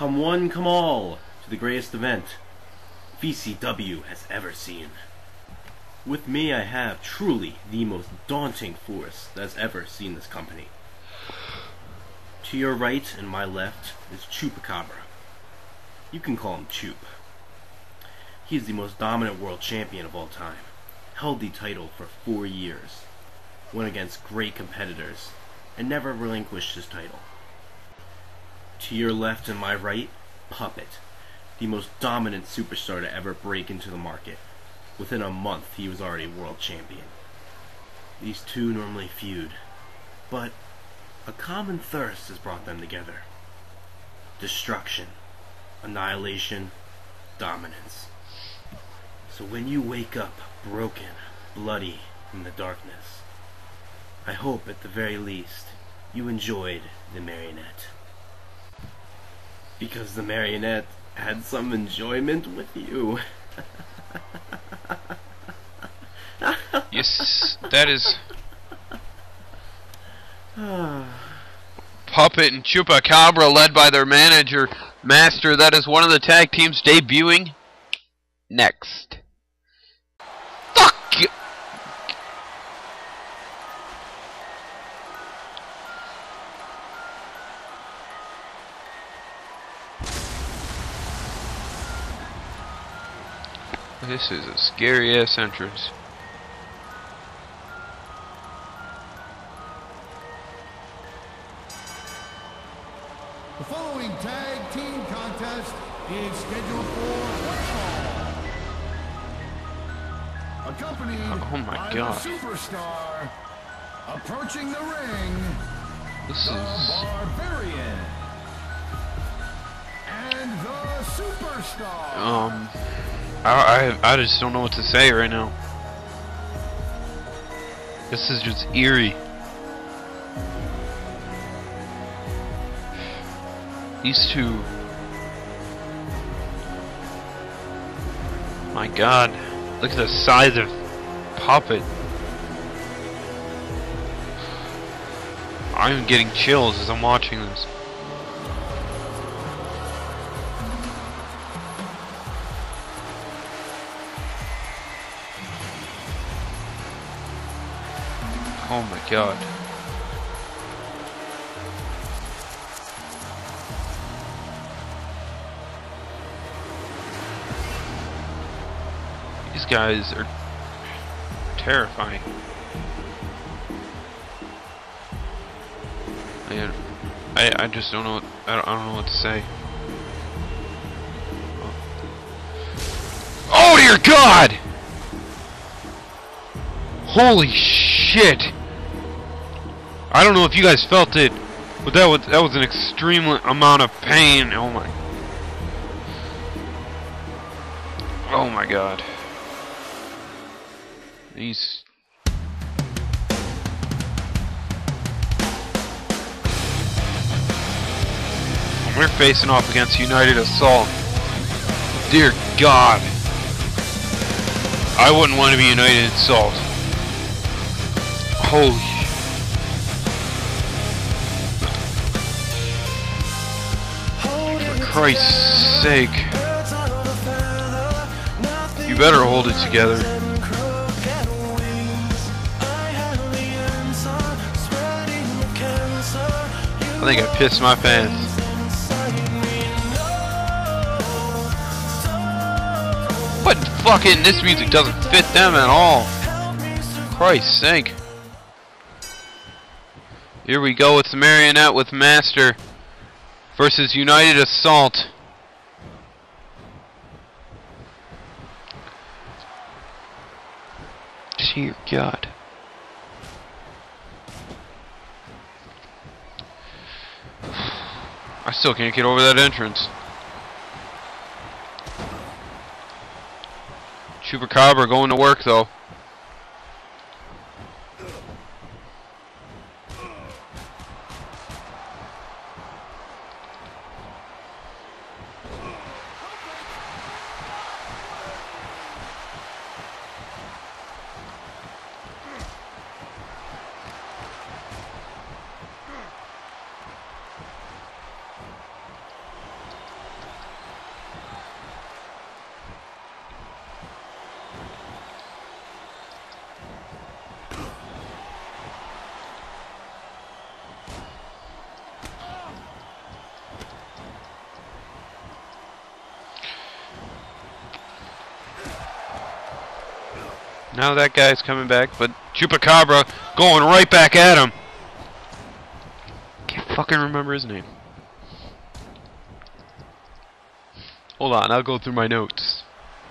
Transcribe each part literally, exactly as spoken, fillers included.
Come one, come all, to the greatest event V C W has ever seen. With me I have truly the most daunting force that's ever seen this company. To your right and my left is Chupacabra. You can call him Chup. He is the most dominant world champion of all time. Held the title for four years. Went against great competitors and never relinquished his title. To your left and my right, Puppet. The most dominant superstar to ever break into the market. Within a month he was already world champion. These two normally feud, but a common thirst has brought them together. Destruction, annihilation, dominance. So when you wake up broken, bloody, in the darkness, I hope at the very least you enjoyed the marionette. Because the marionette had some enjoyment with you. Yes, that is Puppet and Chupacabra, led by their manager, Master. That is one of the tag teams debuting next. Fuck you! This is a scary ass entrance. The following tag team contest is scheduled for one fall. Accompanied Oh my by God. the superstar, approaching the ring, This the is Barbarian, and the superstar. um I, I I just don't know what to say right now. This is just eerie. These two. My God, look at the size of Puppet. I'm getting chills as I'm watching this. Oh my God. These guys are terrifying. Man, I I just don't know what I don't, I don't know what to say. Oh dear God! Holy shit! I don't know if you guys felt it, but that was that was an extreme amount of pain. Oh my. Oh my God. These. We're facing off against United Assault. Dear God. I wouldn't want to be United Assault. Holy. For Christ's sake. You better hold it together. I think I pissed my pants. What fucking, this music doesn't fit them at all. Christ's sake. Here we go, it's the Marionette with Master versus United Assault. Dear God. I still can't get over that entrance. Chupacabra going to work though. Now that guy's coming back, but Chupacabra going right back at him. Can't fucking remember his name. Hold on, I'll go through my notes.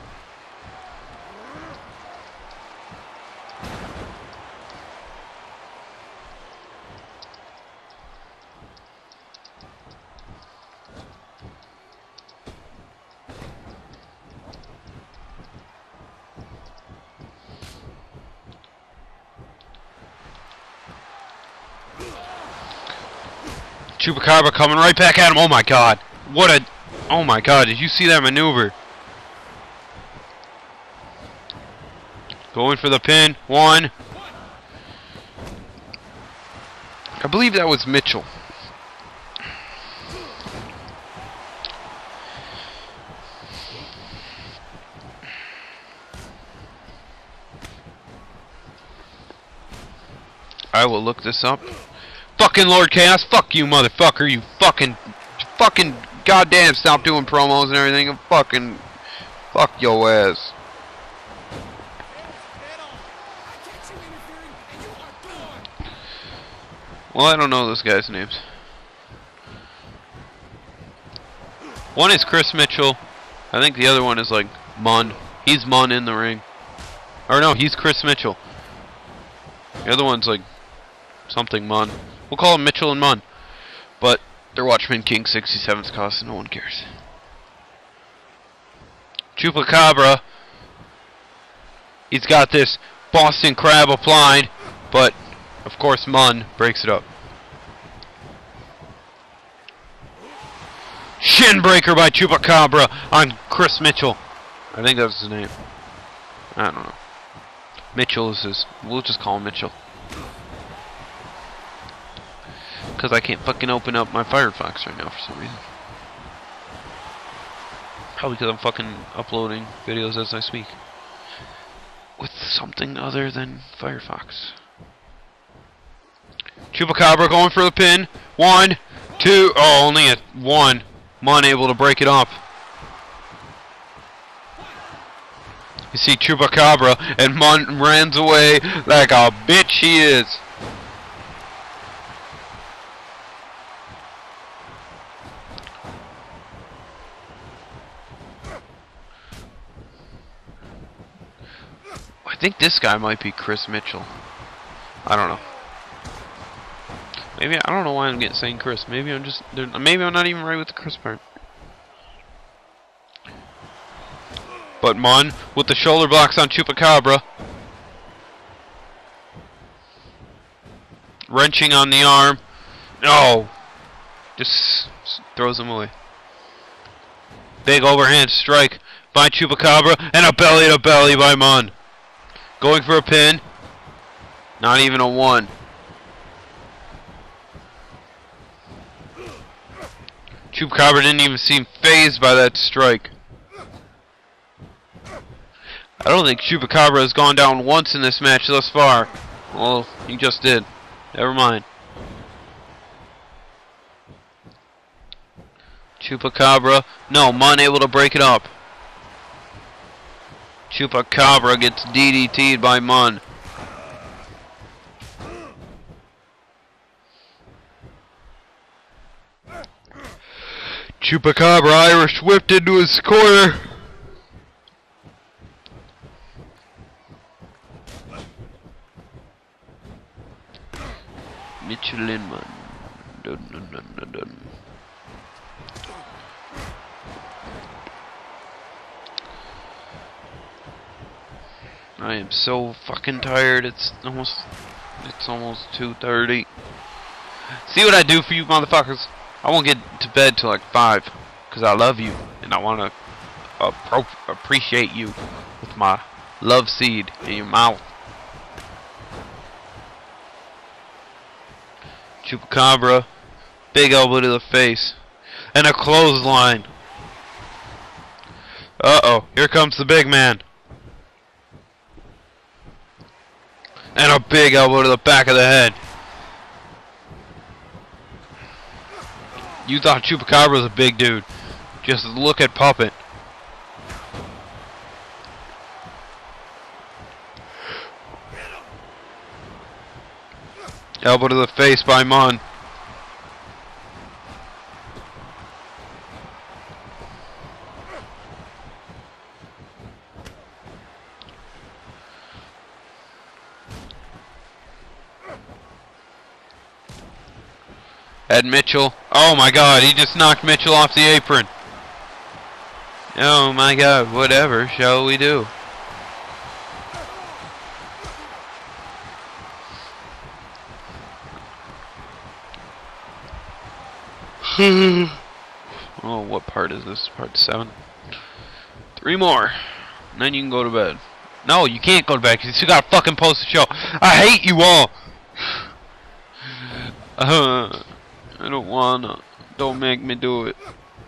Chupacabra coming right back at him. Oh my god. What a... Oh my god, did you see that maneuver? Going for the pin. One. I believe that was Mitchell. I will look this up. Fucking Lord Chaos, fuck you, motherfucker. You fucking, fucking goddamn stop doing promos and everything and fucking, fuck your ass. Well, I don't know those guys' names. One is Chris Mitchell. I think the other one is like Munn. He's Munn in the ring. Or no, he's Chris Mitchell. The other one's like something Munn. We'll call them Mitchell and Munn. But they're Watchmen King sixty-seven's cost, and no one cares. Chupacabra. He's got this Boston Crab applied, but of course Munn breaks it up. Shinbreaker by Chupacabra on Chris Mitchell. I think that's his name. I don't know. Mitchell is his. We'll just call him Mitchell. Because I can't fucking open up my Firefox right now for some reason. Probably because I'm fucking uploading videos as I speak. With something other than Firefox. Chupacabra going for the pin. One, two, oh, only a one. Munn able to break it up. You see Chupacabra, and Munn runs away like a bitch he is. I think this guy might be Chris Mitchell. I don't know. Maybe I don't know why I'm getting saying Chris. Maybe I'm just maybe I'm not even right with the Chris part. But Munn with the shoulder blocks on Chupacabra. Wrenching on the arm. No. Just throws him away. Big overhand strike by Chupacabra and a belly to belly by Munn. Going for a pin. Not even a one. Chupacabra didn't even seem phased by that strike. I don't think Chupacabra has gone down once in this match thus far. Well, he just did. Never mind. Chupacabra. No, Munn able to break it up. Chupacabra gets D D T'd by Munn. Chupacabra Irish whipped into his corner. Mitchell and Munn. Dun, dun, dun, dun, dun. I am so fucking tired. It's almost it's almost two thirty. See what I do for you motherfuckers? I won't get to bed till like five cuz I love you and I want to uh, appreciate you with my love seed in your mouth. Chupacabra, big elbow to the face and a clothesline. Uh-oh, here comes the big man. And a big elbow to the back of the head. You thought Chupacabra was a big dude. Just look at Puppet. Elbow to the face by Mon. Ed Mitchell. Oh my god, he just knocked Mitchell off the apron. Oh my god, whatever shall we do? Oh, what part is this? Part seven? Three more. And then you can go to bed. No, you can't go to bed because you still gotta fucking post the show. I hate you all! Uh, I don't wanna. Don't make me do it.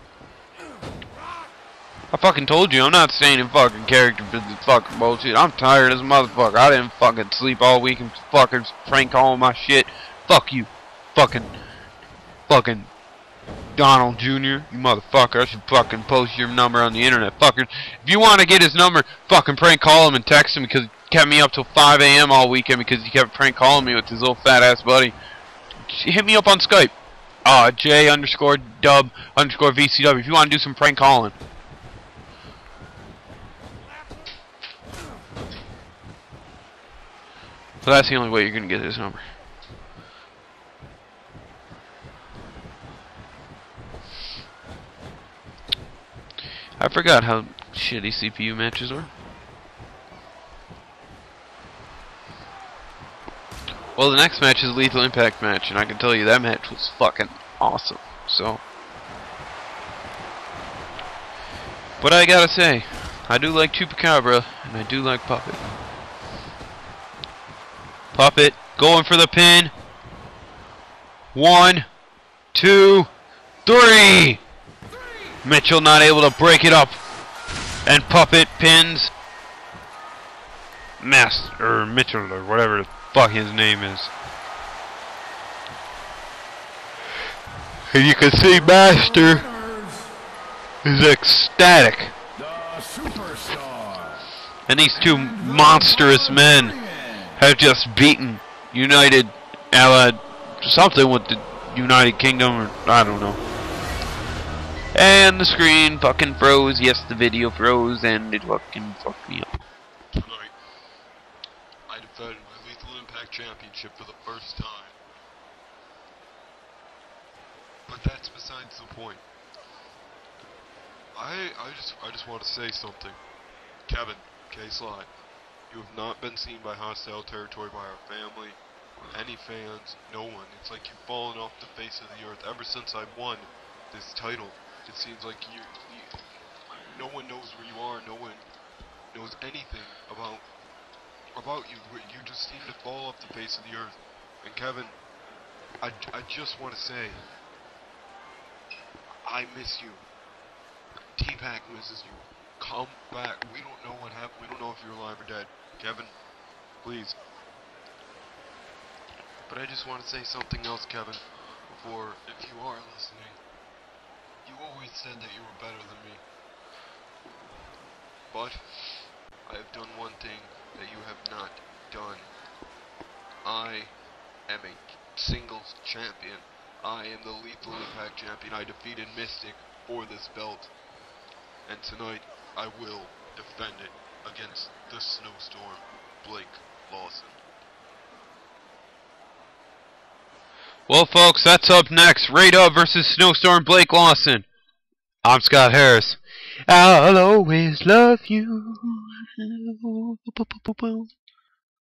I fucking told you, I'm not staying in fucking character for this fucking bullshit. I'm tired as a motherfucker. I didn't fucking sleep all week and fucking prank calling my shit. Fuck you. Fucking. Fucking. Donald Junior You motherfucker. I should fucking post your number on the internet. Fuckers. If you want to get his number, fucking prank call him and text him because he kept me up till five A M all weekend because he kept prank calling me with his little fat ass buddy. Hit me up on Skype. Uh, J underscore dub underscore V C W if you want to do some prank calling. So that's the only way you're going to get his number. I forgot how shitty C P U matches were. Well, the next match is a Lethal Impact match, and I can tell you that match was fucking awesome. So, but I gotta say, I do like Chupacabra, and I do like Puppet. Puppet going for the pin. One, two, three. Mitchell not able to break it up, and Puppet pins Master or Mitchell or whatever the fuck his name is. And you can see Master is ecstatic. And these two monstrous men have just beaten United Allied something with the United Kingdom, or I don't know. And the screen fucking froze. Yes, the video froze, and it fucking fucked me up. Tonight, I defended my Lethal Impact Championship for the first time. But that's besides the point. I I just I just want to say something. Kevin, K-Sly, you have not been seen by hostile territory by our family, any fans, no one. It's like you've fallen off the face of the earth ever since I won this title. It seems like you, you, no one knows where you are, no one knows anything about about you. You just seem to fall off the face of the earth. And Kevin, I, I just want to say, I miss you. T-Pac misses you. Come back. We don't know what happened. We don't know if you're alive or dead. Kevin, please. But I just want to say something else, Kevin, before, if you are listening. You always said that you were better than me. But I have done one thing that you have not done. I am a singles champion. I am the Lethal Impact champion. I defeated Mystic for this belt. And tonight, I will defend it against the Snowstorm, Blake Lawson. Well, folks, that's up next. Rado versus Snowstorm Blake Lawson. I'm Scott Harris. I'll always love you.